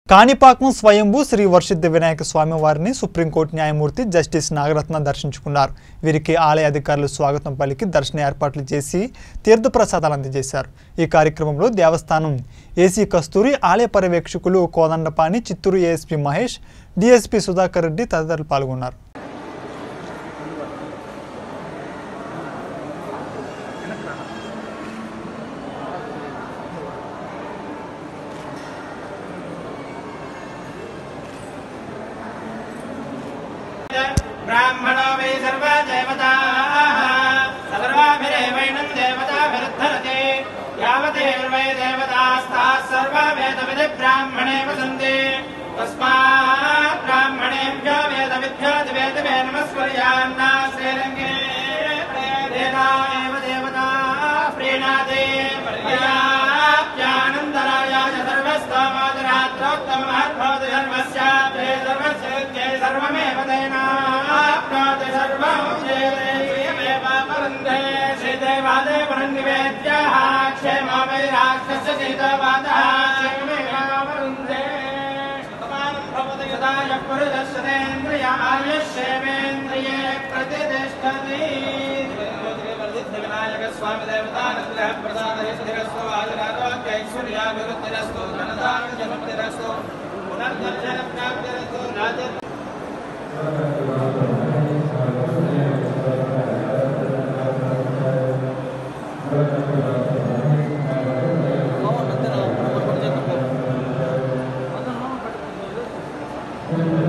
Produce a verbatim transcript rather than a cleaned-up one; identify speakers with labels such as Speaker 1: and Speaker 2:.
Speaker 1: కాణిపాకం స్వయంభూ శ్రీ వర్షిద్ధ వినాయక స్వామి వారిని సుప్రీంకోర్టు న్యాయమూర్తి జస్టిస్ నాగరత్న దర్శించుకున్నారు. వీరికి ఆలయ అధికారులు స్వాగతం పలికి దర్శన ఏర్పాట్లు చేసి తీర్థప్రసాదాలు అందజేశారు. ఈ కార్యక్రమంలో దేవస్థానం ఏసీ కస్తూరి, ఆలయ పర్యవేక్షకులు కోదండపాణి, చిత్తూరు ఏఎస్పీ మహేష్, డీఎస్పీ సుధాకర్ రెడ్డి తదితరులు పాల్గొన్నారు.
Speaker 2: ब्राह्मणो वै सर्वा देवताः सर्वाभिरेवैनं देवताभिरुद्धरते यावदेवै देवतास्ताः सर्वा वेदविदि ब्राह्मणे वसन्ति तस्मात् ब्राह्मणेभ्यो वेदविद्भ्यो दिवेदिवे नमस्कुर्यान्ना श्रीरङ्गे देवा एव देवता प्रीणादे पर्याप्यानन्दराय सर्वस्तमोदरात्रोत्तममहद्भवति सर्वस्याप्ये सर्वस्य सर्वमेव तेना श्रीदेवादेवरन्निवेद्यः क्षेमो वै राक्षस्य सीतावादः क्षेमेवरुन्धे भवति यदा यः पुरुषस्येन्द्रियायुष्येवेन्द्रिये प्रतिष्ठति विनायकस्वामी देवतानुग्रह प्रसादस्तु आयुरारोग्यैश्वर्याभिवृद्धिरस्तु धनधान्यसमृद्धिरस्तु पुनर्दर्शनप्राप्तिरस्तु राज्य
Speaker 3: Thank you.